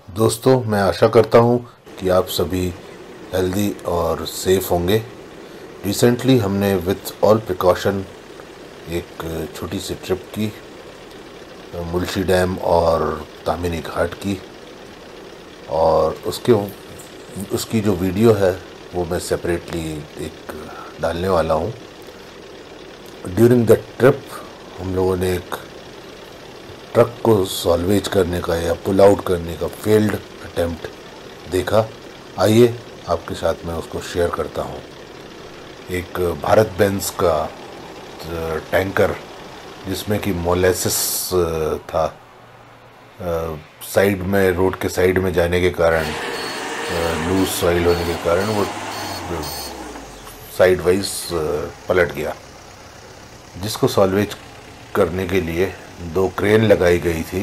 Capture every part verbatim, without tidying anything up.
दोस्तों, मैं आशा करता हूँ कि आप सभी हेल्दी और सेफ होंगे। रिसेंटली हमने विथ ऑल प्रिकॉशन एक छोटी सी ट्रिप की, मुल्शी डैम और तामिनी घाट की, और उसके उसकी जो वीडियो है वो मैं सेपरेटली एक डालने वाला हूँ। ड्यूरिंग द ट्रिप हम लोगों ने एक ट्रक को सॉल्वेज करने का या पुल आउट करने का फेल्ड अटेम्प्ट देखा। आइए आपके साथ मैं उसको शेयर करता हूँ। एक भारत बेंज का टैंकर जिसमें कि मोलेसिस था, साइड में, रोड के साइड में जाने के कारण, लूज सॉइल होने के कारण वो साइड वाइज पलट गया, जिसको सॉल्वेज करने के लिए दो क्रेन लगाई गई थी।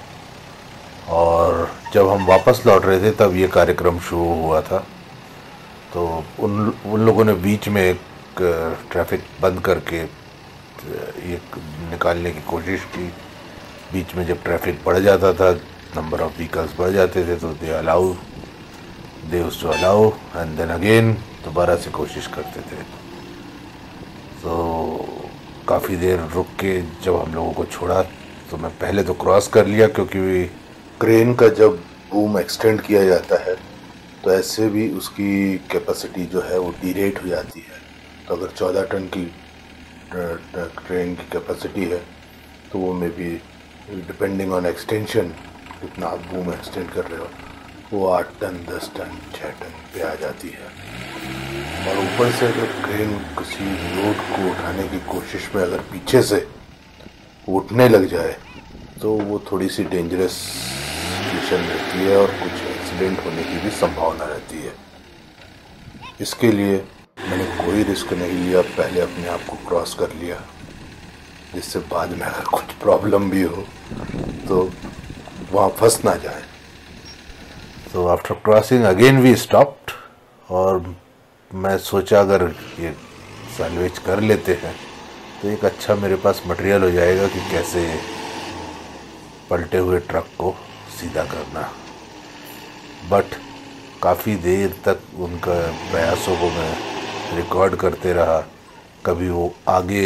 और जब हम वापस लौट रहे थे तब ये कार्यक्रम शुरू हुआ था। तो उन उन लोगों ने बीच में एक ट्रैफिक बंद करके ये निकालने की कोशिश की। बीच में जब ट्रैफिक बढ़ जाता था, नंबर ऑफ व्हीकल्स बढ़ जाते थे, तो दे अलाउ दे उसको अलाउ एंड देन अगेन दोबारा से कोशिश करते थे। तो काफ़ी देर रुक के जब हम लोगों को छोड़ा तो मैं पहले तो क्रॉस कर लिया, क्योंकि क्रेन का जब बूम एक्सटेंड किया जाता है तो ऐसे भी उसकी कैपेसिटी जो है वो डीरेट हो जाती है। तो अगर चौदह टन की ट्रेन की कैपेसिटी है तो वो में भी डिपेंडिंग ऑन एक्सटेंशन, कितना आप बूम एक्सटेंड कर रहे हो, वो आठ टन दस टन छः टन पे आ जाती है। और ऊपर से अगर क्रेन किसी लोड को उठाने की कोशिश में अगर पीछे से उठने लग जाए तो वो थोड़ी सी डेंजरस सिचुएशन रहती है और कुछ एक्सीडेंट होने की भी संभावना रहती है। इसके लिए मैंने कोई रिस्क नहीं लिया, पहले अपने आप को क्रॉस कर लिया, जिससे बाद में अगर कुछ प्रॉब्लम भी हो तो वहाँ फंस ना जाए। तो after crossing again we stopped, और मैं सोचा अगर ये सैल्वेज कर लेते हैं तो एक अच्छा मेरे पास मटेरियल हो जाएगा कि कैसे पलटे हुए ट्रक को सीधा करना। बट काफ़ी देर तक उनका प्रयासों को मैं रिकॉर्ड करते रहा। कभी वो आगे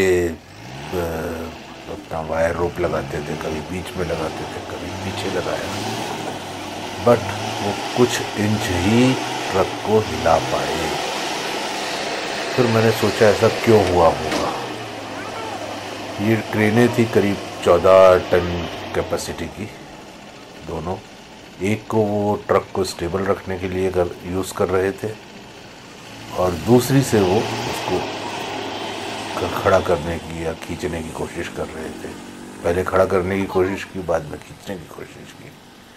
अपना वायर रोप लगाते थे, कभी बीच में लगाते थे, कभी पीछे लगाया, बट वो कुछ इंच ही ट्रक को हिला पाए। फिर मैंने सोचा ऐसा क्यों हुआ होगा। ये ट्रेनें थी करीब चौदह टन कैपेसिटी की दोनों। एक को वो ट्रक को स्टेबल रखने के लिए कर यूज़ कर रहे थे, और दूसरी से वो उसको खड़ा करने की या खींचने की कोशिश कर रहे थे। पहले खड़ा करने की कोशिश की, बाद में खींचने की कोशिश की।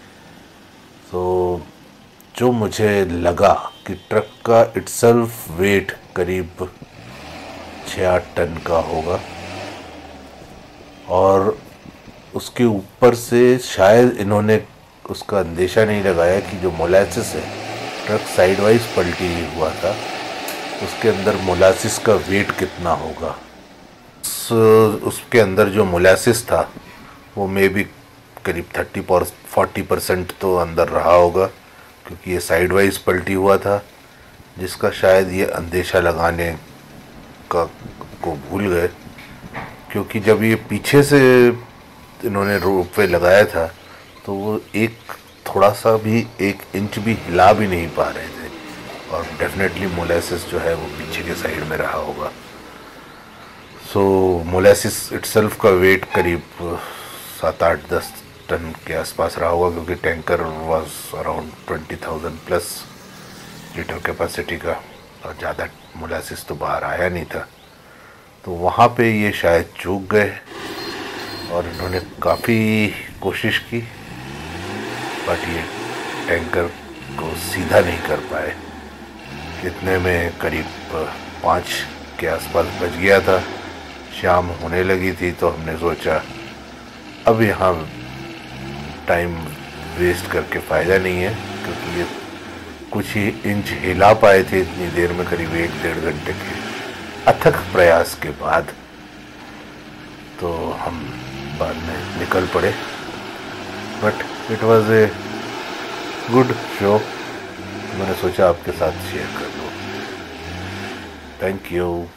तो जो मुझे लगा कि ट्रक का इटसेल्फ वेट करीब छः आठ टन का होगा, और उसके ऊपर से शायद इन्होंने उसका अंदेशा नहीं लगाया कि जो मोलासिस है, ट्रक साइडवाइज पलटी हुआ था, उसके अंदर मोलासिस का वेट कितना होगा। उस, उसके अंदर जो मोलासिस था वो मे भी करीब थर्टी पर फोर्टी परसेंट तो अंदर रहा होगा, क्योंकि ये साइडवाइज पलटी हुआ था, जिसका शायद ये अंदेशा लगाने का को भूल गए। क्योंकि जब ये पीछे से इन्होंने रोप पे लगाया था तो वो एक थोड़ा सा भी, एक इंच भी हिला भी नहीं पा रहे थे, और डेफिनेटली मोलेसिस जो है वो पीछे के साइड में रहा होगा। सो मोलेसिस इटसेल्फ का वेट करीब सात आठ दस टन के आसपास रहा होगा, क्योंकि tanker was around twenty thousand plus litre capacity का, और ज़्यादा मोलेसिस तो बाहर आया नहीं था। तो वहाँ पे ये शायद चूक गए, और इन्होंने काफ़ी कोशिश की, बट ये टैंकर को सीधा नहीं कर पाए। इतने में करीब पाँच के आसपास बज गया था, शाम होने लगी थी। तो हमने सोचा अब यहाँ टाइम वेस्ट करके फ़ायदा नहीं है, क्योंकि ये कुछ ही इंच हिला पाए थे इतनी देर में, करीब एक डेढ़ घंटे के अथक प्रयास के बाद। तो हम बाद में निकल पड़े, but it was a good show, मैंने सोचा आपके साथ शेयर कर लूँ। Thank you.